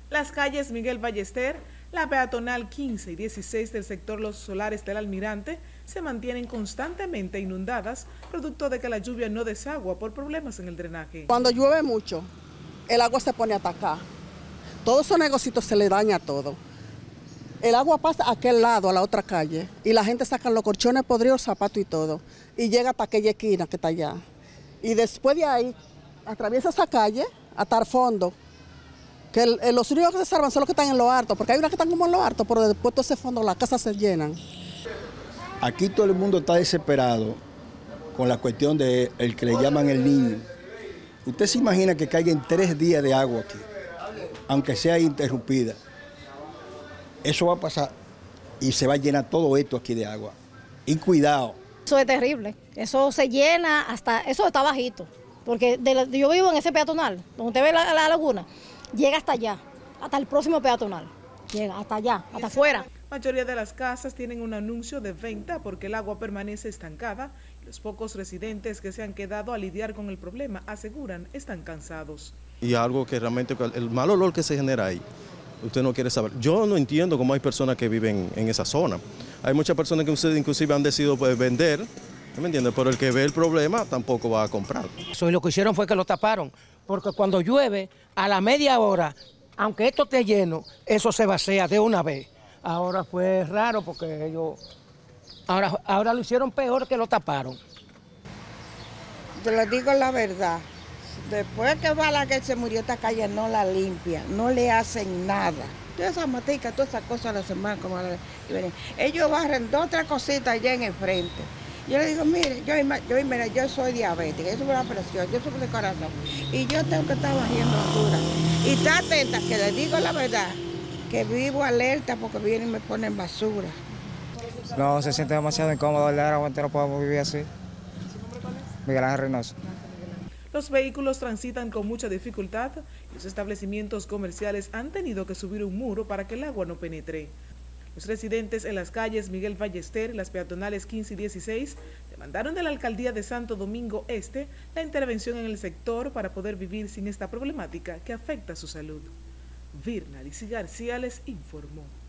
Las calles Miguel Ballester, la peatonal 15 y 16 del sector Los Solares del Almirante se mantienen constantemente inundadas, producto de que la lluvia no desagua por problemas en el drenaje. Cuando llueve mucho, el agua se pone hasta acá. Todos esos negocios se le daña todo. El agua pasa a aquel lado, a la otra calle, y la gente saca los colchones podridos, zapatos y todo, y llega hasta aquella esquina que está allá. Y después de ahí, atraviesa esa calle hasta el fondo, que los únicos que se salvan son los que están en lo alto, porque hay unas que están como en lo alto, pero después de ese fondo las casas se llenan. Aquí todo el mundo está desesperado con la cuestión de el que le llaman el Niño. Usted se imagina que caigan 3 días de agua aquí, aunque sea interrumpida. Eso va a pasar y se va a llenar todo esto aquí de agua. Y cuidado. Eso es terrible, eso se llena hasta, eso está bajito, porque yo vivo en ese peatonal, donde usted ve la laguna, llega hasta allá, hasta el próximo peatonal, llega hasta allá, hasta afuera. La mayoría de las casas tienen un anuncio de venta porque el agua permanece estancada y los pocos residentes que se han quedado a lidiar con el problema aseguran están cansados. Y algo que realmente, el mal olor que se genera ahí, usted no quiere saber. Yo no entiendo cómo hay personas que viven en esa zona. Hay muchas personas que ustedes inclusive han decidido vender, ¿me entiende? Pero el que ve el problema tampoco va a comprar. Eso, y lo que hicieron fue que lo taparon, porque cuando llueve, a la media hora, aunque esto esté lleno, eso se vacía de una vez. Ahora fue raro porque ellos, ahora lo hicieron peor que lo taparon. Te lo digo la verdad, después que Balaguer se murió, esta calle no la limpia, no le hacen nada. Todas esas maticas, todas esas cosas las semanas como ellos barren 2 o 3 cositas allá en el frente. Yo le digo, mire, yo soy diabética, yo sufro la presión, yo sufro de corazón y yo tengo que estar bajando altura. Y está atenta, que le digo la verdad, que vivo alerta porque vienen y me ponen basura. No, se siente demasiado incómodo, el aguante no podemos vivir así. Miguel Ángel Reynoso. Los vehículos transitan con mucha dificultad y los establecimientos comerciales han tenido que subir un muro para que el agua no penetre. Los residentes en las calles Miguel Ballester, las peatonales 15 y 16, demandaron de la alcaldía de Santo Domingo Este la intervención en el sector para poder vivir sin esta problemática que afecta a su salud. Virna Lizy García les informó.